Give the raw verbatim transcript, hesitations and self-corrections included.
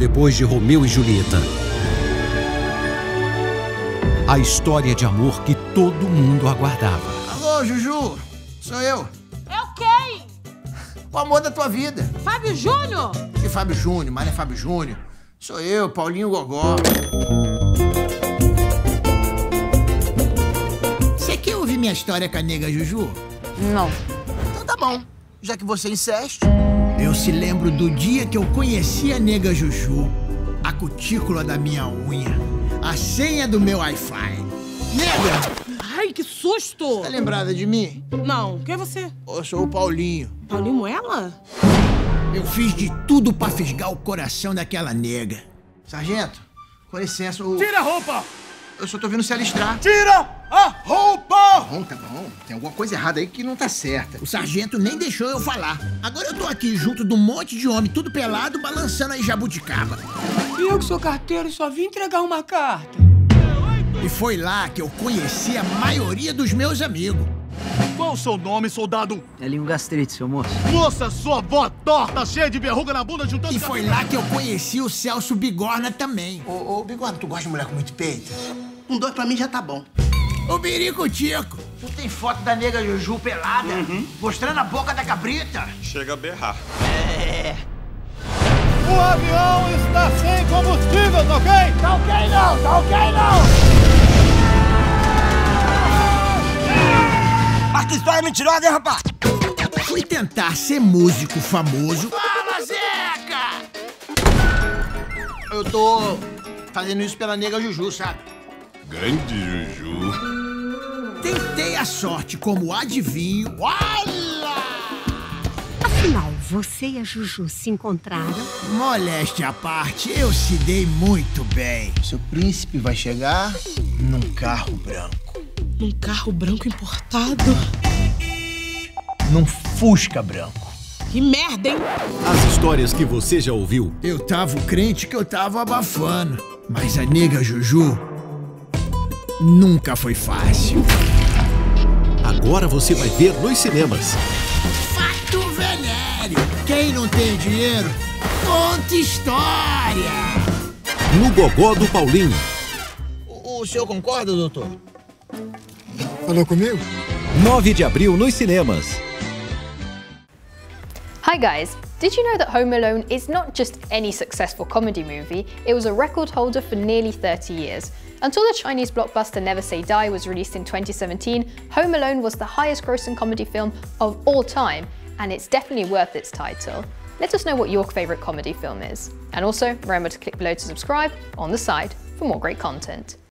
depois de Romeu e Julieta. A história de amor que todo mundo aguardava. Alô, Juju, sou eu. Eu quem? O amor da tua vida. Fábio Júnior? Que Fábio Júnior, mas não é Fábio Júnior. Sou eu, Paulinho Gogó. Você quer ouvir minha história com a nega Juju? Não. Então tá bom, já que você insiste. Eu se lembro do dia que eu conheci a nega Juju, a cutícula da minha unha, a senha do meu Wi-Fi. Nega! Ai, que susto! Tá lembrada de mim? Não, quem é você? Eu sou o Paulinho. Paulinho Moela? Eu fiz de tudo pra fisgar o coração daquela nega. Sargento, com licença, o... Tira a roupa! Eu só tô vendo se alistrar. Tira a roupa! Bom, tá bom. Tem alguma coisa errada aí que não tá certa. O sargento nem deixou eu falar. Agora eu tô aqui junto de um monte de homem, tudo pelado, balançando aí jabuticaba. E eu que sou carteiro só vim entregar uma carta. E foi lá que eu conheci a maioria dos meus amigos. Qual o seu nome, soldado? É linho gastrite, seu moço. Moça, sua avó torta, cheia de verruga na bunda, juntando... E foi lá que eu conheci o Celso Bigorna também. Ô, ô, Bigorna, tu gosta de mulher com muito peito? Um dois pra mim já tá bom. Ô, Birico-tico, tu tem foto da nega Juju pelada? Uhum. Mostrando a boca da cabrita? Chega a berrar. É... O avião está sem combustível, tá ok? Tá ok não, tá ok não! Mas que história mentirosa, hein, rapaz? Fui tentar ser músico famoso. Fala, Zeca! Eu tô fazendo isso pela nega Juju, sabe? Grande Juju. Tentei a sorte como adivinho. Olha! Afinal, você e a Juju se encontraram? Moléstia à parte, eu se dei muito bem. Seu príncipe vai chegar num carro branco. Um carro branco importado? Num Fusca branco. Que merda, hein? As histórias que você já ouviu. Eu tava crente que eu tava abafando. Mas a nega Juju nunca foi fácil. Agora você vai ver nos cinemas. Fato venéreo. Quem não tem dinheiro, conta história. No Gogó do Paulinho. O, o senhor concorda, doutor? Falou comigo? nove de abril nos cinemas. Hi guys, did you know that Home Alone is not just any successful comedy movie, it was a record holder for nearly thirty years. Until the Chinese blockbuster Never Say Die was released in twenty seventeen, Home Alone was the highest grossing comedy film of all time, and it's definitely worth its title. Let us know what your favourite comedy film is. And also, remember to click below to subscribe on the side for more great content.